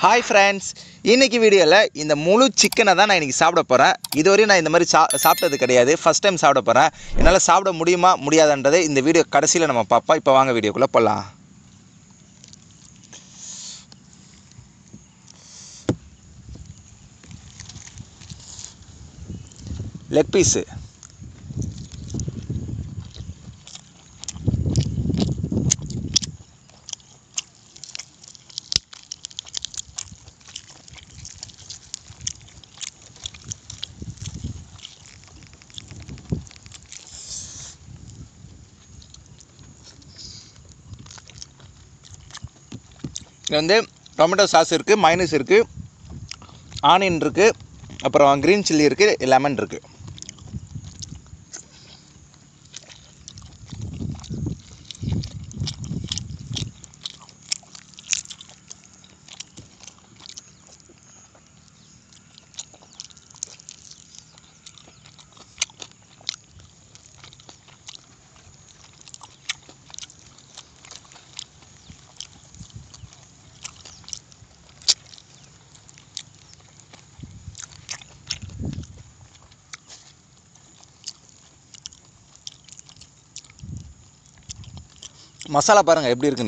Hi friends, இன்னைக்கு வீடியோல இந்த முழு சிக்கனை தான் நான் இன்னைக்கு சாப்பிட போறேன். இதுவரையும் நான் இந்த மாதிரி சாப்பிட்டது கிடையாது. ஃபர்ஸ்ட் டைம் சாப்பிட போறேன். என்னால சாப்பிட முடியுமா முடியாதான்றதை இந்த வீடியோ கடைசில நம்ம பாப்போம். இப்போ வாங்க வீடியோக்குள்ள போலாம். லெக் பீஸ் இது வந்து டொமேட்டோ சாஸ் இருக்குது, மைனஸ் இருக்குது, ஆனியன் இருக்குது, அப்புறம் க்ரீன் சில்லி இருக்குது, லெமன் இருக்குது. மசாலா பாருங்கள் எப்படி இருக்குன்னு.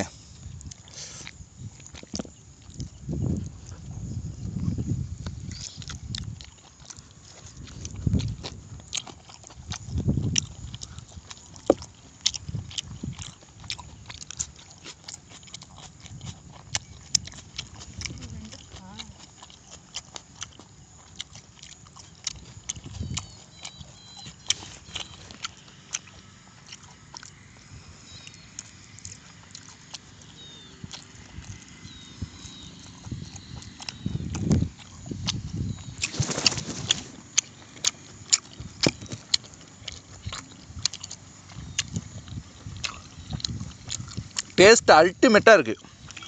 டேஸ்ட் அல்டிமேட்டாக இருக்குது.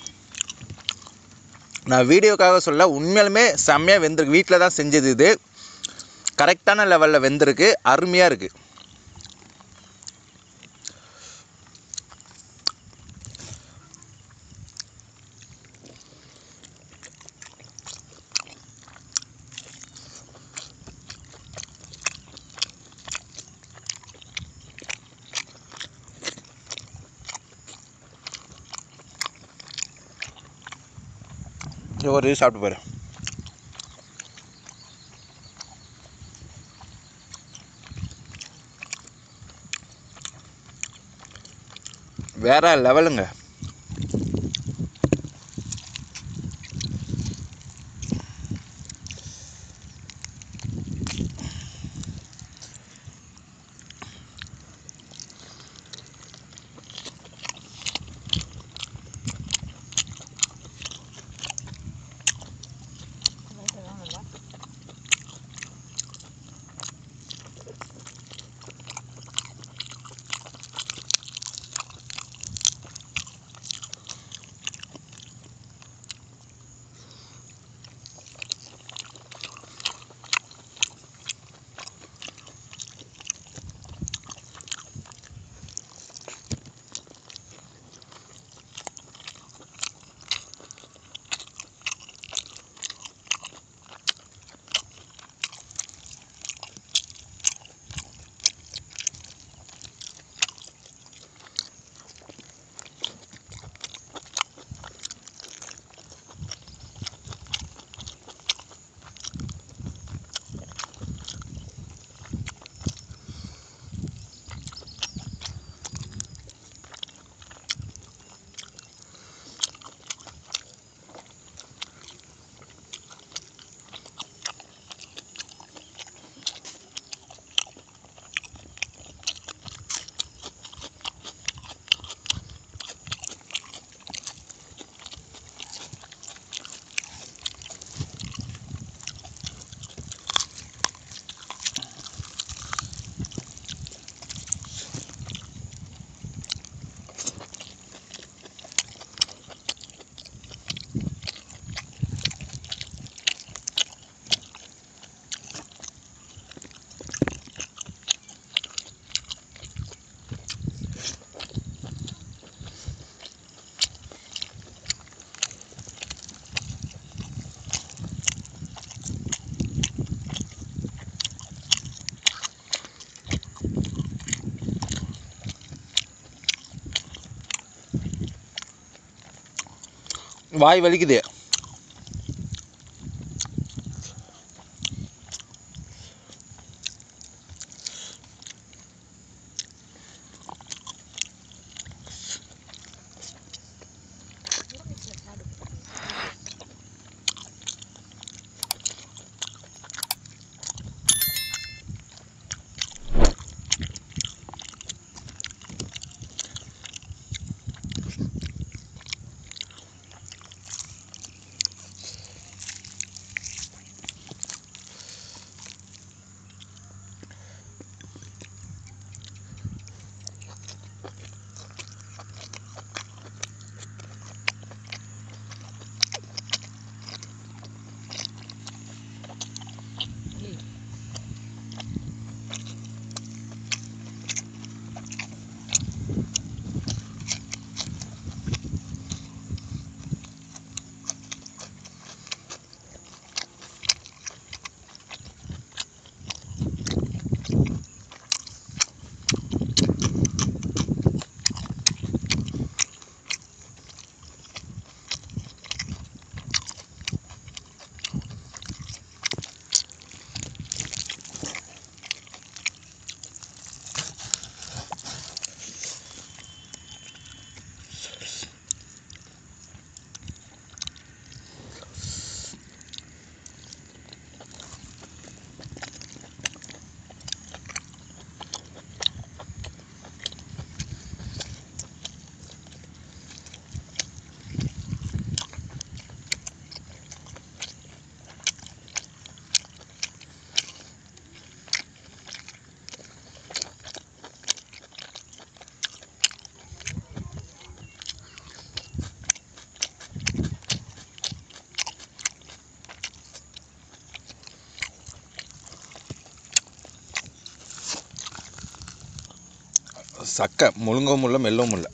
நான் வீடியோக்காக சொல்ல, உண்மையாலுமே செம்மையாக வெந்திருக்கு. வீட்டில் தான் செஞ்சது. இது கரெக்டான லெவலில் வெந்திருக்கு. அருமையாக இருக்குது. ஒரு இது சாப்பிட்டு பாரு. வேற லெவலுங்க. வாய் வலிக்குது. சக்கை முழுங்கவும் இல்லை மெல்லவும் இல்லை.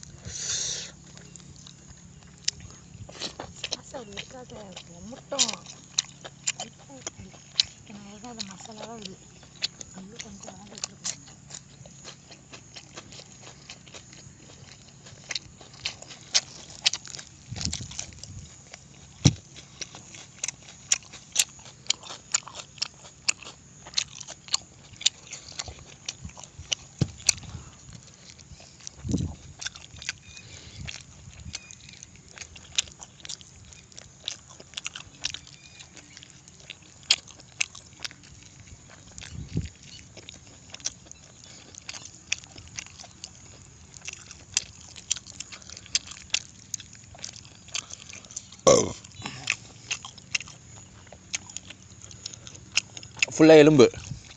ஃபுல்லாக எலும்பு.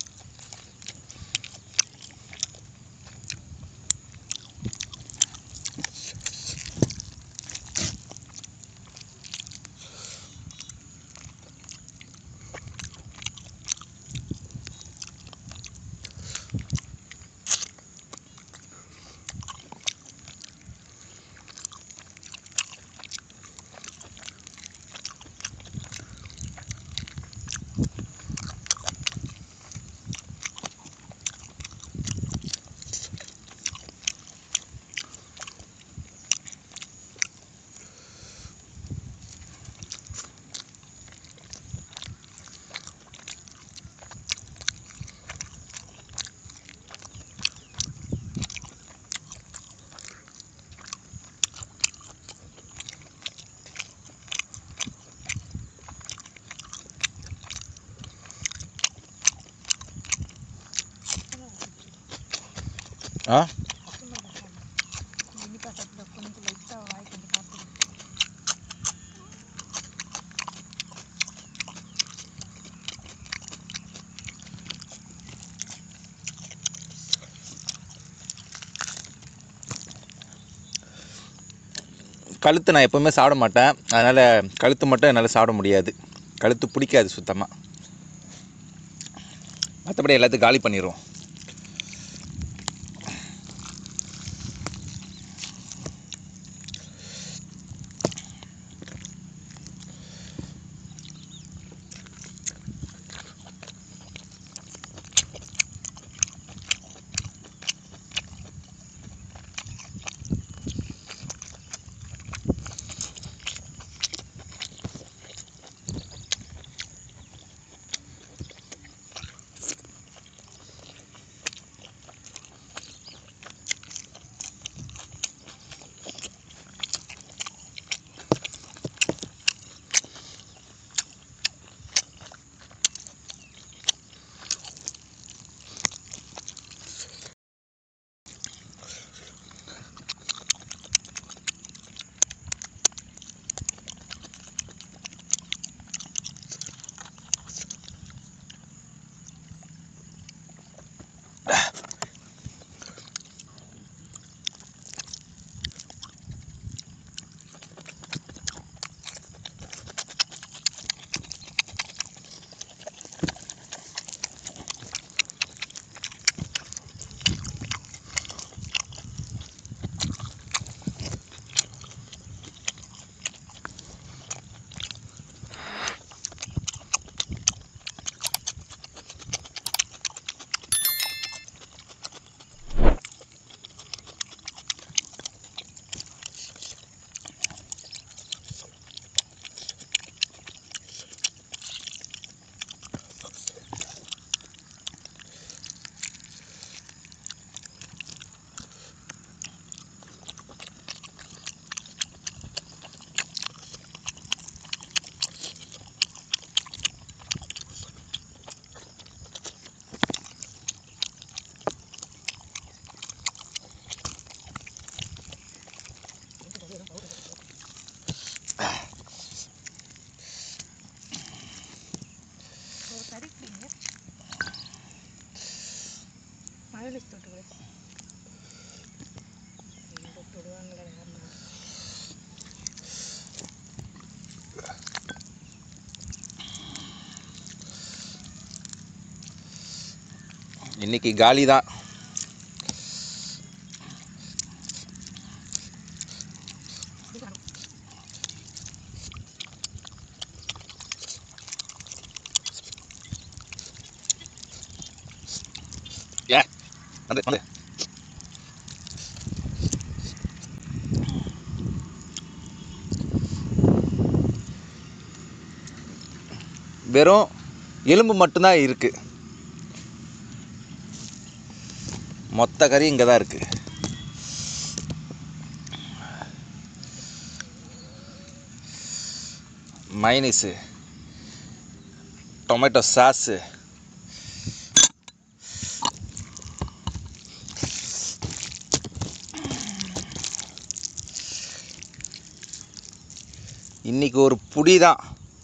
ஆ கழுத்து நான் எப்போவுமே சாப்பிட மாட்டேன், அதனால் கழுத்து மட்டும் என்னால் சாப்பிட முடியாது. கழுத்து பிடிக்காது சுத்தமாக. மற்றபடி எல்லாத்தையும் காலி பண்ணிடுவோம். இன்னைக்கு காலி தான். வெறும் எலும்பு மட்டும்தான் இருக்கு. மொத்த கறி இங்கே தான் இருக்கு. மைனீஸு, டொமேட்டோ சாஸு, இன்னைக்கு ஒரு புடி தான்.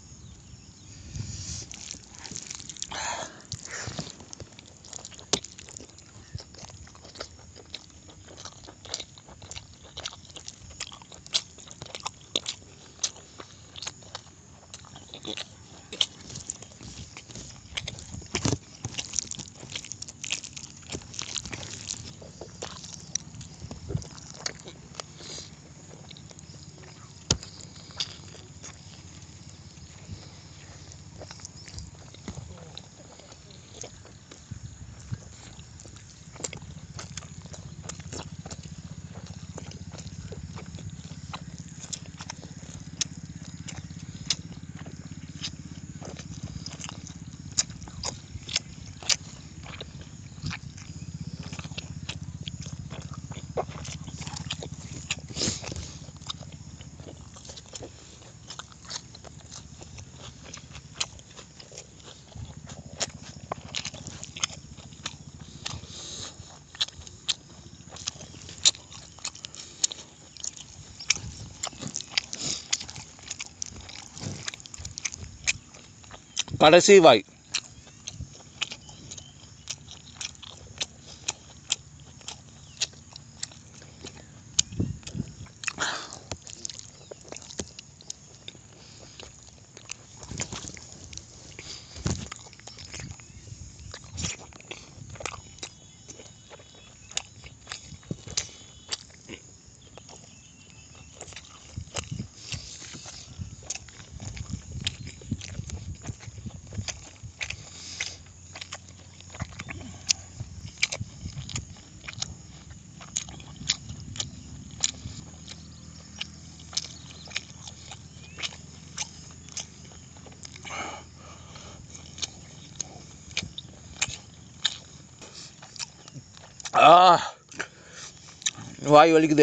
கடைசி வாய். வாய் வலிக்குது.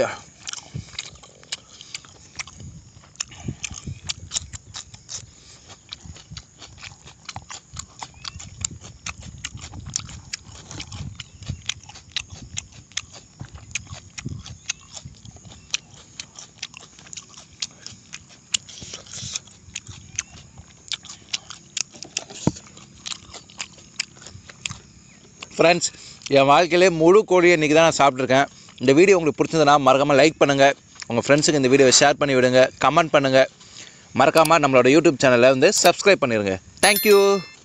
ஃப்ரெண்ட்ஸ், என் வாழ்க்கையிலே முழு கோழியை இன்றைக்கி தான் நான் சாப்பிட்ருக்கேன். இந்த வீடியோ உங்களுக்கு பிடிச்சதுன்னா மறக்காமல் லைக் பண்ணுங்கள், உங்கள் ஃப்ரெண்ட்ஸுக்கு இந்த வீடியோவை ஷேர் பண்ணி விடுங்க, கமெண்ட் பண்ணுங்கள், மறக்காமல் நம்மளோட யூடியூப் சேனலை வந்து சப்ஸ்கிரைப் பண்ணிடுங்க. தேங்க்யூ.